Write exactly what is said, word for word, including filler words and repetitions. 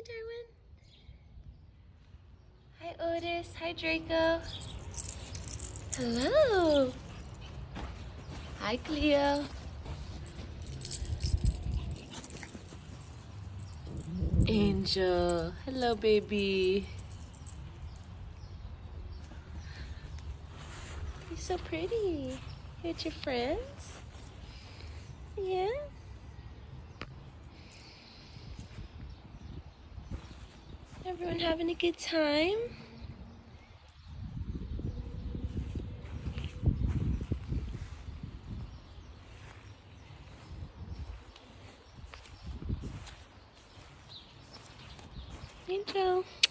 Darwin. Hi, Otis. Hi, Draco. Hello. Hi, Cleo. Angel. Hello, baby. You're so pretty. You with your friends? Yeah? Everyone having a good time? Angel.